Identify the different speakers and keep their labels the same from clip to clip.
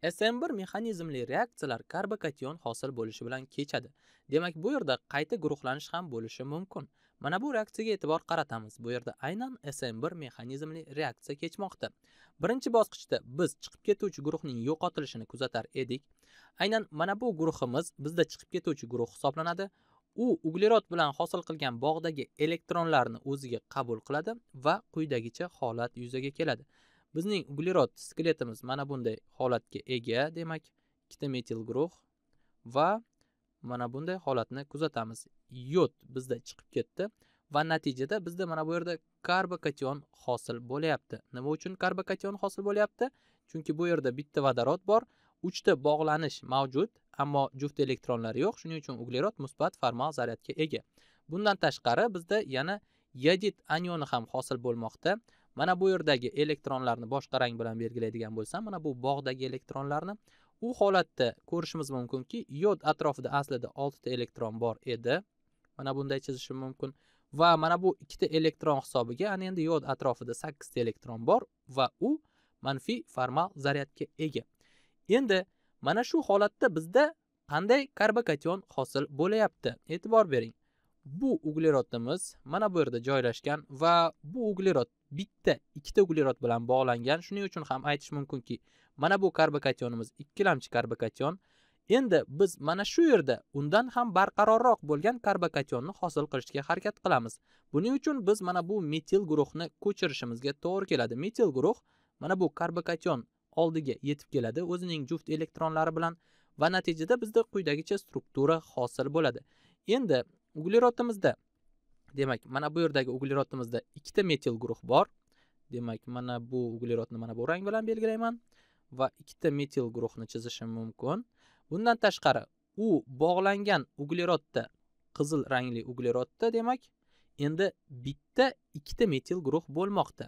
Speaker 1: SN1 mexanizmli reaksiyalar karbokation hosil bo'lishi bilan kechadi. Demak, bu yerda qayta guruhlanish ham bo'lishi mumkin. Mana bu reaksiyaga e'tibor qaratamiz. Bu yerda aynan SN1 mexanizmli reaksiya kechmoqda. Birinchi bosqichda biz chiqib ketuvchi guruhning yo'qotilishini kuzatar edik. Aynan mana bu guruhimiz bizda chiqib ketuvchi guruh hisoblanadi. U uglerod bilan hosil qilgan bog'dagi elektronlarni o'ziga qabul qiladi va quyidagicha holat yuzaga keladi. Bizning uglerod skeletimiz mana bunday holatga ega, demak, ikkita metil guruh va mana bunday holatni kuzatamiz. Yod bizda chiqib ketdi va natijada bizda mana bu yerda karbokation hosil bo'lyapti. Nima uchun karbokation hosil bo'lyapti? Chunki bu yerda bitta vodorod bor, 3 ta bog'lanish mavjud, ammo juft elektronlari yo'q. Shuning uchun uglerod musbat formal zaryadga ega. Bundan tashqari bizda yana yodid anioni ham hosil bo'lmoqda. Mana bu yerdagi elektronlarni boshqa rang bilan belgilaydigan bo'lsam, mana bu bog'dagi elektronlarni u holatda ko'rishimiz mumkinki, yod atrofida aslida 6 ta elektron bor edi. Mana bunday chizishim mumkin. Va mana bu 2 ta elektron hisobiga ana endi yod atrofida 8 ta elektron bor va u manfiy formal zaryadga ega. Endi mana shu holatda bizda qanday karbokation hosil bo'layapti? E'tibor bering. Bu uglerodimiz mana bu yerda joylashgan va bu uglerod bitta, ikkita uglerod bilan bog'langan. Shuning uchun ham aytish mumkinki, mana bu karbokationimiz ikkilamchi karbokation. Endi biz mana shu yerda undan ham barqarorroq bo'lgan karbokationni hosil qilishga harakat qilamiz. Buning uchun biz mana bu metil guruhni ko'chirishimizga to'g'ri keladi. Metil guruh mana bu karbokation oldiga yetib keladi o'zining juft elektronlari bilan va natijada bizda quyidagicha struktura hosil bo'ladi. Endi uglerodimizda, demak, mana bu yerdagi uglerodimizda ikkita metil guruh bor. Demak, mana bu uglerodni mana bu rang bilan belgilayman va ikkita metil guruhni chizishim mumkin. Bundan tashqari, u bog'langan uglerodda, qizil rangli uglerodda, demak, endi bitta, ikkita metil guruh bo'lmoqda.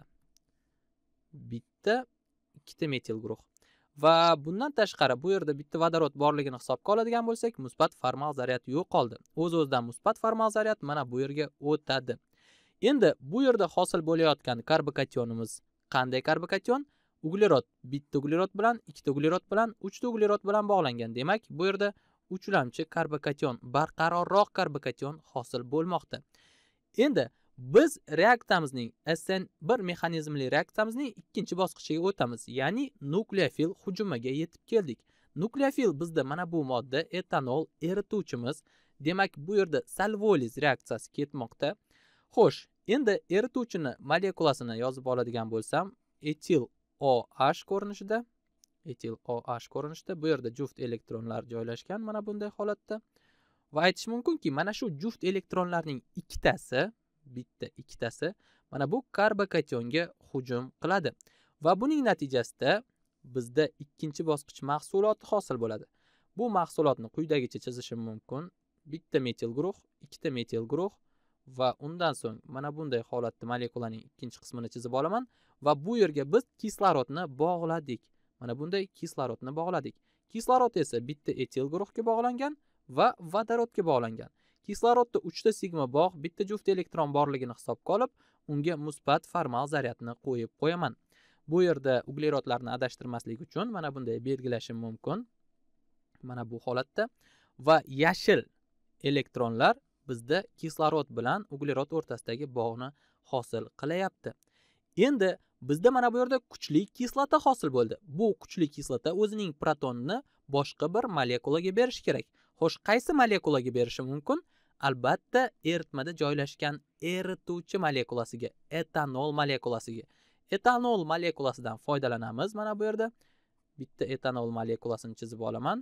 Speaker 1: Bitta, ikkita metil guruh. Va bundan tashqari bu yerda bitta vodorod borligini hisobga oladigan bo'lsak, musbat formal zaryad yo'qoldi. O'z-o'zidan musbat formal zaryad mana bu yerga o'tadi. Endi bu yerda hosil bo'layotgan karbokationimiz qanday karbokation? Uglerod bitta uglerod bilan, ikkita uglerod bilan, 3 ta uglerod bilan bog'langan. Demak, bu yerda uchlamchi karbokation, barqarorroq karbokation hosil bo'lmoqda. Endi biz reaksiyamizning SN1 mexanizmli reaksiyamizning ikkinchi bosqichiga o'tamiz, ya'ni nukleofil hujumiga yetib keldik. Nukleofil bizda mana bu modda etanol erituvchimiz. Demak, bu yerda salvoliz reaksiyasi ketmoqda. Xo'sh, endi erituvchini molekulasini yozib oladigan bo'lsam, etil OH ko'rinishida, etil OH ko'rinishida bu yerda juft elektronlar joylashgan mana bunday holatda. Va aytish mumkinki, mana shu juft elektronlarning ikkitasi, bitta, ikkitasi mana bu karbokationga hujum qiladi va buning natijasida bizda ikkinchi bosqich mahsuloti hosil bo'ladi. Bu mahsulotni quyidagicha chizishim mumkin. Bitta metil guruh, ikkita metil guruh va undan so'ng mana bunday holatda molekulaning ikkinchi qismini chizib olaman va bu yerga biz kislorodni bog'ladik. Mana bunday kislorodni bog'ladik. Kislorod esa bitta etil guruhga bog'langan va vodorodga bog'langan. Kislorodda 3 ta sigma bog', bitta juft elektron borligini hisobga olib, unga musbat formal zaryadni qo'yib qo'yaman. Bu yerda uglerodlarni adashtirmaslik uchun mana bunday belgilashim mumkin. Mana bu holatda va yashil elektronlar bizda kislorod bilan uglerod o'rtasidagi bog'ni hosil qilyapti. Endi bizda mana bu yerda kuchli kislota hosil bo'ldi. Bu kuchli kislota o'zining protonini boshqa bir molekulaga berish kerak. Xo'sh, qaysi molekulaga berishi mumkin? Albatta, eritmada joylashgan erituvchi molekulasiga, etanol molekulasiga. Etanol molekulasidan foydalanamiz. Mana bu yerda bitta etanol molekulasini chizib olaman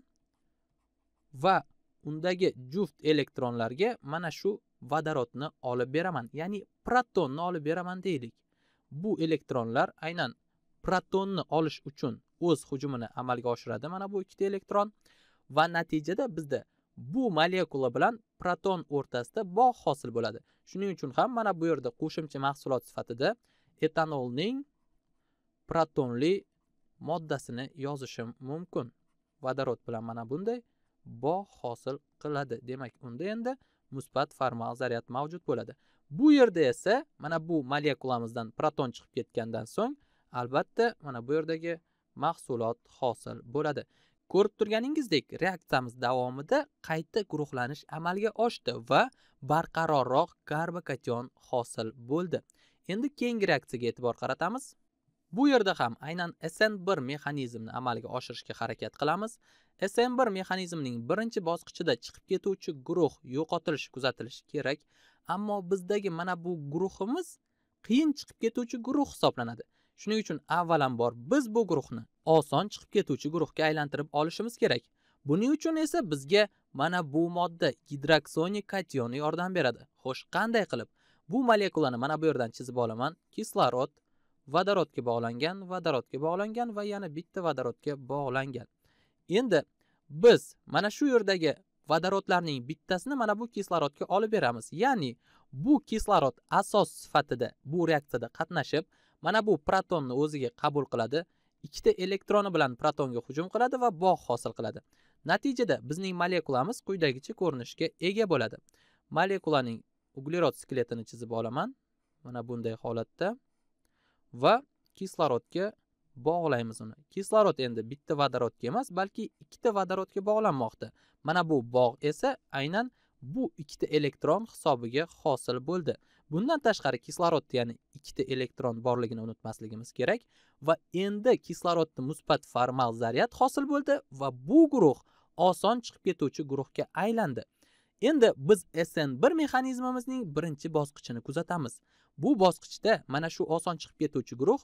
Speaker 1: va undagi juft elektronlarga mana shu vodorodni olib beraman, ya'ni protonni olib beraman deylik. Bu elektronlar aynan protonni olish uchun o'z hujumini amalga oshiradi, mana bu ikkita elektron va natijada bizda bu molekula bilan proton o'rtasida bog' hosil bo'ladi. Shuning uchun ham mana bu yerda qo'shimcha mahsulot sifatida etanolning protonli moddasini yozishim mumkin. Vodorod bilan mana bunday bog' hosil qiladi. Demak, unda endi musbat formal zaryad mavjud bo'ladi. Bu yerda esa mana bu molekulamizdan proton chiqib ketgandan so'ng albatta mana bu yerdagi mahsulot hosil bo'ladi. Ko'rib turganingizdek, reaksiyamiz davomida qayta guruhlanish amalga oshdi va barqarorroq karbokation hosil bo'ldi. Endi keyingi reaksiyaga e'tibor qaratamiz. Bu yerda ham aynan SN1 mexanizmni amalga oshirishga harakat qilamiz. SN1 mexanizmning birinchi bosqichida chiqib ketuvchi guruh yo'qotilishi kuzatilishi kerak, ammo bizdagi mana bu guruhimiz qiyin chiqib ketuvchi guruh hisoblanadi. Shuning uchun avvalambor biz bu guruhni oson chiqib ketuvchi guruhga aylantirib olishimiz kerak. Buning uchun esa bizga mana bu modda gidroksonik kation yordam beradi. Xo'sh, qanday qilib? Bu molekulani mana bu yerdan chizib olaman. Kislorod vodorodga bog'langan va yana bitta vodorodga bog'langan. Endi biz mana shu yerdagi vodorodlarning bittasini mana bu kislorodga olib beramiz. Ya'ni bu kislorod asos sifatida bu reaksiyada qatnashib, mana bu protonni o'ziga qabul qiladi, ikkita elektroni bilan protonga hujum qiladi va bog' hosil qiladi. Natijada bizning molekulamiz quyidagicha ko'rinishga ega bo'ladi. Molekulaning uglerod skeletini chizib olaman. Mana bunday holatda va kislorodga bog'laymiz uni. Kislorod endi bitta vodorodga emas, balki ikkita vodorodga bog'lanmoqda. Mana bu bog' esa aynan bu ikkita elektron hisobiga hosil bo'ldi. Bundan tashqari kislorodda ya'ni ikkita elektron borligini unutmasligimiz kerak va endi kislorodda musbat formal zaryad hosil bo'ldi va bu guruh oson chiqib ketuvchi guruhga aylandi. Endi biz SN1 mexanizmimizning birinchi bosqichini kuzatamiz. Bu bosqichda mana shu oson chiqib ketuvchi guruh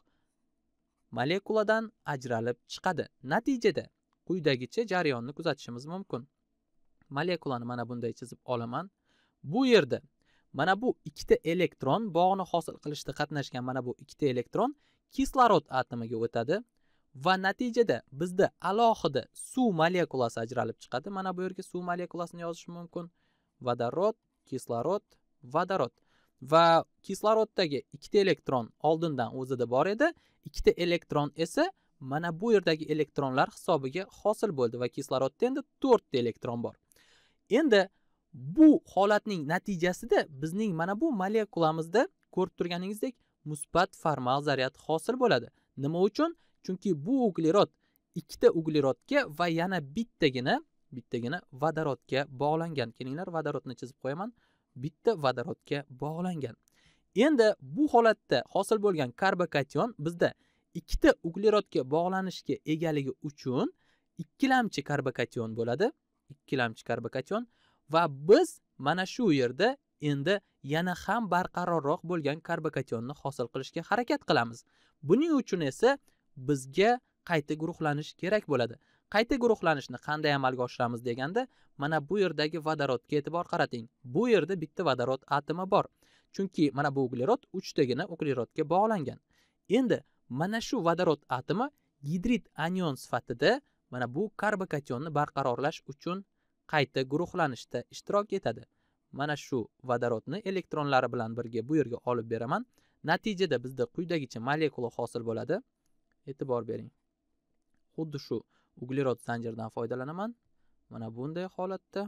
Speaker 1: molekuladan ajralib chiqadi. Natijada quyidagicha jarayonni kuzatishimiz mumkin. Molekulani mana bunday chizib olaman. Bu yerda mana bu ikkita elektron bog'ni hosil qilishda qatnashgan mana bu ikkita elektron kislorod atomiga o'tadi va natijada bizda alohida suv molekulasi ajralib chiqadi. Mana bu yerga suv molekulasini yozish mumkin. Vodorod, kislorod, vodorod. Va kisloroddagi ikkita elektron oldindan o'zida bor edi, ikkita elektron esa mana bu yerdagi elektronlar hisobiga hosil bo'ldi va kislorodda endi 4 ta elektron bor. Endi bu holatning natijasida bizning mana bu molekulamizda ko'rib turganingizdek musbat formal zaryad hosil bo'ladi. Nima uchun? Chunki bu uglerod ikkita uglerodga va yana bittagina vodorodga bog'langan. Kelinglar, vodorodni chizib qo'yaman. Bitta vodorodga bog'langan. Endi bu holatda hosil bo'lgan karbokation bizda ikkita uglerodga bog'lanishga egaligi uchun ikkilamchi karbokation bo'ladi. Ikkilamchi karbokation va biz mana shu yerda endi yana ham barqarorroq bo'lgan karbokationni hosil qilishga harakat qilamiz. Buning uchun esa bizga qayta guruhlanish kerak bo'ladi. Qayta guruhlanishni qanday amalga oshiramiz deganda, mana bu yerdagi vodorodga e'tibor qarating. Bu yerda bitta vodorod atomi bor. Chunki mana bu uglerod 3 tagina uglerodga bog'langan. Endi mana shu vodorod atomi gidrid anion sifatida mana bu karbokationni barqarorlash uchun qayta guruhlanishda ishtirok etadi. Mana shu vodorodni elektronlari bilan birga bu yerga olib beraman. Natijada bizda quyidagicha molekula hosil bo'ladi. E'tibor bering. Xuddi shu uglerod zanjiridan foydalanaman. Mana bunday holatda.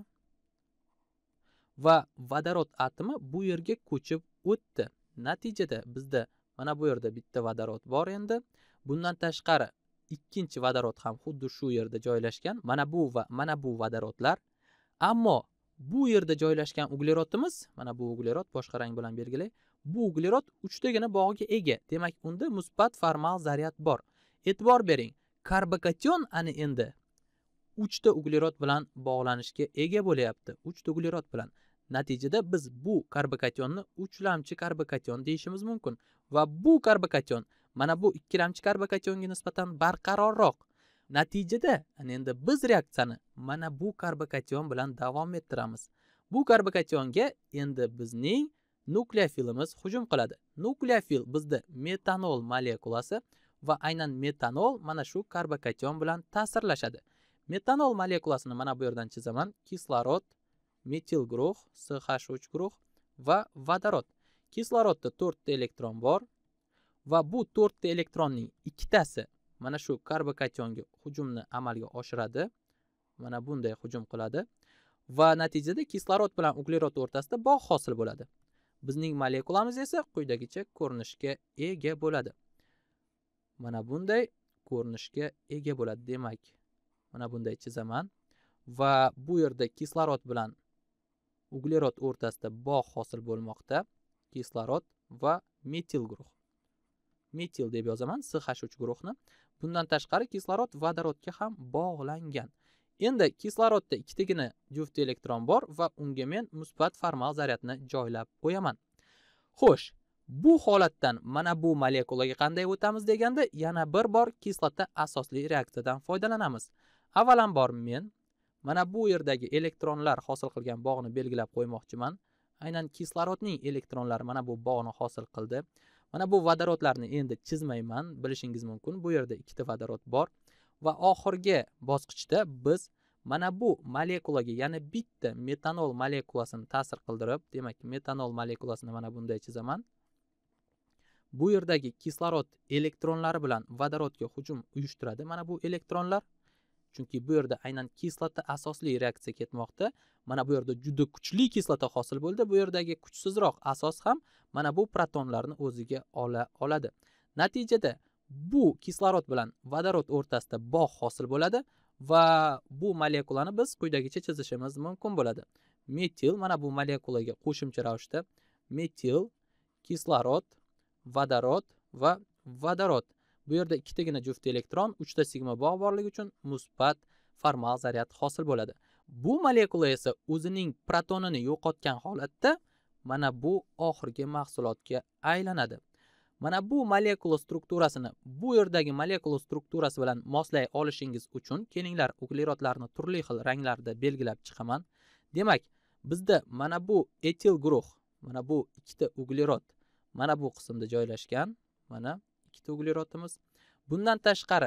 Speaker 1: Va vodorod atomi bu yerga ko'chib o'tdi. Natijada bizda mana bu yerda bitta vodorod bor endi. Bundan tashqari ikkinchi vodorod ham xuddi shu yerda joylashgan. Mana bu va mana bu vodorodlar. Ammo bu yerda joylashgan uglerodimiz, mana bu uglerod boshqa rang bilan belgilay. Bu uglerod 3 tagina bog'iga ega. Demak, unda musbat formal zaryad bor. E'tibor bering. Karbokation ana endi 3 ta uglerod bilan bog'lanishga ega bo'layapti. 3 ta uglerod bilan. Natijada biz bu karbokationni uchlamchi karbokation deyishimiz mumkin va bu karbokation mana bu ikkilamchi karbokationga nisbatan barqarorroq. Natijada endi biz reaksiyani mana bu karbokation bilan davom ettiramiz. Bu karbokationga endi bizning nukleofilimiz hujum qiladi. Nukleofil bizda metanol molekulasi va aynan metanol mana shu karbokation bilan ta'sirlashadi. Metanol molekulasini mana bu yerdan chizaman. Kislorod, metil guruh, CH3 guruh va vodorod. Kislorodda 4 ta elektron bor va bu 4 ta elektronning ikkitasi mana shu karbokationga hujumni amalga oshiradi. Mana bunday hujum qiladi va natijada kislorod bilan uglerod o'rtasida bog' hosil bo'ladi. Bizning molekulamiz esa quyidagicha ko'rinishga ega bo'ladi. Mana bunday ko'rinishga ega bo'ladi. Demak, mana bunday chizaman va bu yerda kislorod bilan uglerod o'rtasida bog' hosil bo'lmoqda. Kislorod va metil guruh. Metil deb yozaman CH3 guruhni. Bundan tashqari kislorod vodorodga ham bog'langan. Endi kislorodda ikkitagina juft elektron bor va unga men musbat formal zaryadni joylab qo'yaman. Xo'sh, bu holatdan mana bu molekulaga qanday o'tamiz deganda, yana bir bor kislota asosli reaksiyadan foydalanamiz. Avvalambor men mana bu yerdagi elektronlar hosil qilgan bog'ni belgilab qo'ymoqchiman. Aynan kislorodning elektronlari mana bu bog'ni hosil qildi. Mana bu vodorodlarni endi chizmayman, bilishingiz mumkin. Bu yerda ikkita vodorod bor va oxirgi bosqichda biz mana bu molekulaga, ya'ni bitta metanol molekulasini ta'sir qildirib, demak, metanol molekulasini mana bunday chizaman. Bu yerdagi kislorod elektronlari bilan vodorodga hujum uyushtiradi. Mana bu elektronlar, chunki bu yerda aynan kislota asosli reaksiya ketmoqda. Mana bu yerda juda kuchli kislota hosil bo'ldi. Bu yerdagi kuchsizroq asos ham mana bu protonlarni o'ziga oladi. Natijada bu kislorod bilan vodorod o'rtasida bog' hosil bo'ladi va bu molekulani biz quyidagicha chizishimiz mumkin bo'ladi. Metil, mana bu molekulaga qo'shimcha ravishda metil, kislorod, vodorod va vodorod. Bu yerda ikkitagina juft elektron, 3 ta sigma bog' borligi uchun musbat formal zaryad hosil bo'ladi. Bu molekula esa o'zining protonini yo'qotgan holatda mana bu oxirgi mahsulotga aylanadi. Mana bu molekula strukturasini bu yerdagi molekula strukturasi bilan moslay olishingiz uchun kelinglar uglerodlarni turli xil ranglarda belgilab chiqaman. Demak, bizda mana bu etil guruh, mana bu ikkita uglerod mana bu qismda joylashgan. Mana ikkita uglerodimiz. Bundan tashqari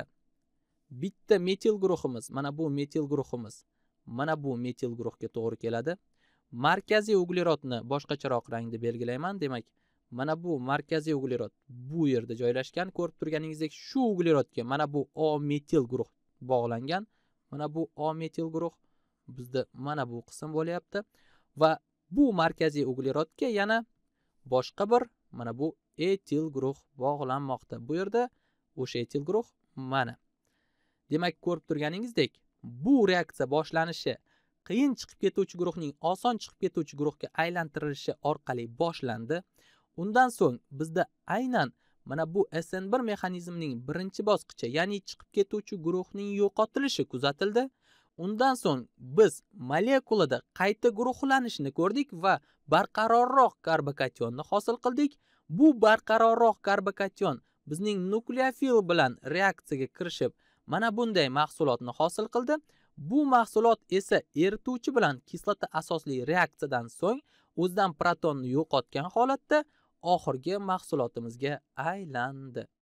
Speaker 1: bitta metil guruhimiz, mana bu metil guruhimiz, mana bu metil guruhga to'g'ri keladi. Markaziy uglerodni boshqacharoq rangda belgilayman. Demak, mana bu markaziy uglerod bu yerda joylashgan. Ko'rib turganingizdek, shu uglerodga mana bu O metil guruh bog'langan. Mana bu O metil guruh bizda mana bu qism bo'lyapti va bu markaziy uglerodga yana boshqa bir mana bu etil guruh bog'lanmoqda. Bu yerda o'sha etil guruh mana. Demak, ko'rib turganingizdek, bu reaksiya boshlanishi qiyin chiqib ketuvchi guruhning oson chiqib ketuvchi guruhga aylantirilishi orqali boshlandi. Undan so'ng bizda aynan mana bu SN1 mexanizmining birinchi bosqichi, ya'ni chiqib ketuvchi guruhning yo'qotilishi kuzatildi. Undan so'ng biz molekulada qayta guruhlanishni ko'rdik va barqarorroq karbokationni hosil qildik. Bu barqarorroq karbokation bizning nukleofil bilan reaksiyaga kirishib, mana bunday mahsulotni hosil qildi. Bu mahsulot esa erituvchi bilan kislota asosli reaksiyadan so'ng o'zidan protonni yo'qotgan holatda oxirgi mahsulotimizga aylandi.